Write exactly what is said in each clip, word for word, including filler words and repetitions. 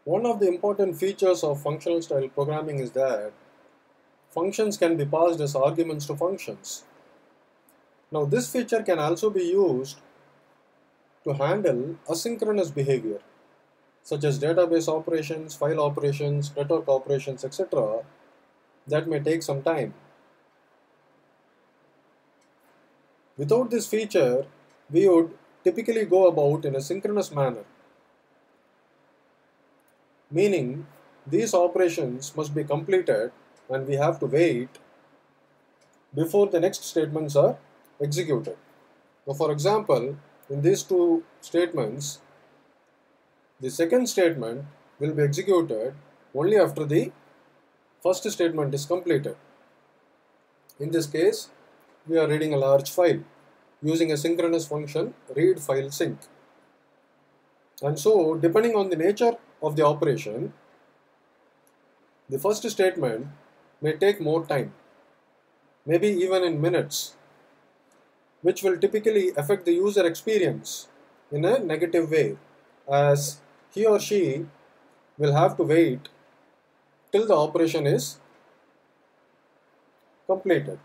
One of the important features of functional style programming is that functions can be passed as arguments to functions. Now this feature can also be used to handle asynchronous behavior such as database operations, file operations, network operations, et cetera that may take some time. Without this feature, we would typically go about in a synchronous manner, meaning these operations must be completed and we have to wait before the next statements are executed. Now, for example, in these two statements, the second statement will be executed only after the first statement is completed. In this case, we are reading a large file using a synchronous function read file sync. And so, depending on the nature of the operation, the first statement may take more time, maybe even in minutes, which will typically affect the user experience in a negative way, as he or she will have to wait till the operation is completed.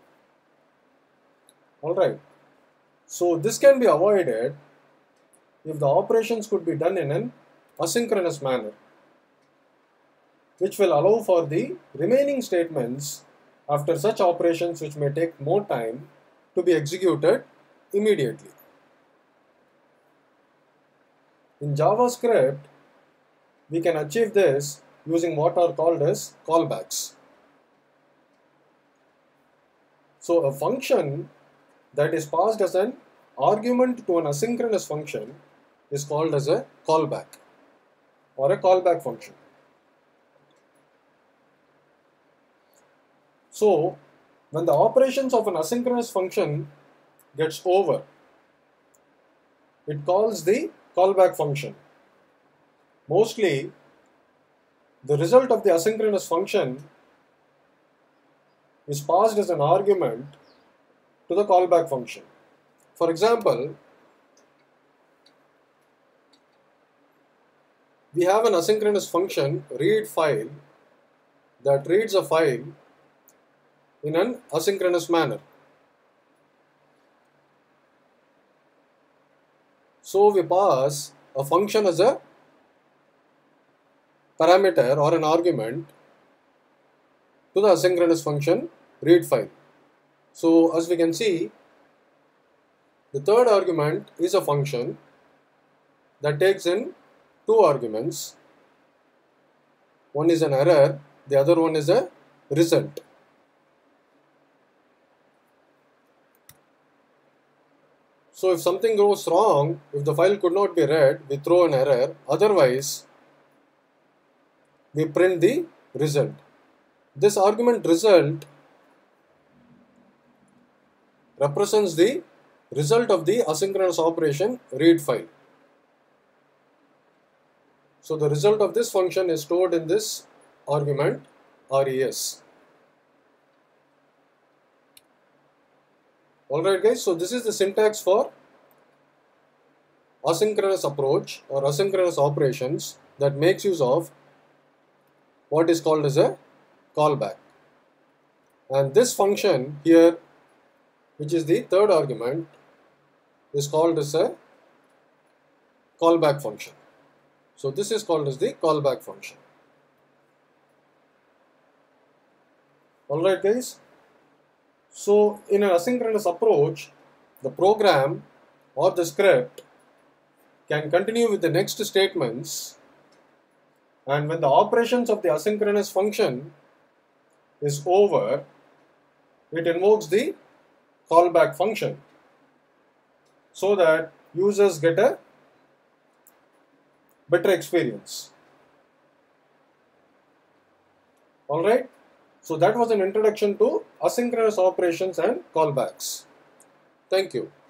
Alright, so this can be avoided if the operations could be done in an asynchronous manner, which will allow for the remaining statements after such operations which may take more time to be executed immediately. In JavaScript, we can achieve this using what are called as callbacks. So a function that is passed as an argument to an asynchronous function is called as a callback or a callback function. So when the operations of an asynchronous function gets over, it calls the callback function. Mostly, the result of the asynchronous function is passed as an argument to the callback function. For example, we have an asynchronous function read file that reads a file in an asynchronous manner. So we pass a function as a parameter or an argument to the asynchronous function read file. So as we can see, the third argument is a function that takes in two arguments. One is an error, the other one is a result. So if something goes wrong, if the file could not be read, we throw an error. Otherwise, we print the result. This argument result represents the result of the asynchronous operation read file. So the result of this function is stored in this argument res. Alright guys, so this is the syntax for asynchronous approach or asynchronous operations that makes use of what is called as a callback. And this function here, which is the third argument, is called as a callback function. So this is called as the callback function. Alright guys. So in an asynchronous approach, the program or the script can continue with the next statements, and when the operations of the asynchronous function is over, it invokes the callback function so that users get a better experience. Alright. So that was an introduction to asynchronous operations and callbacks. Thank you.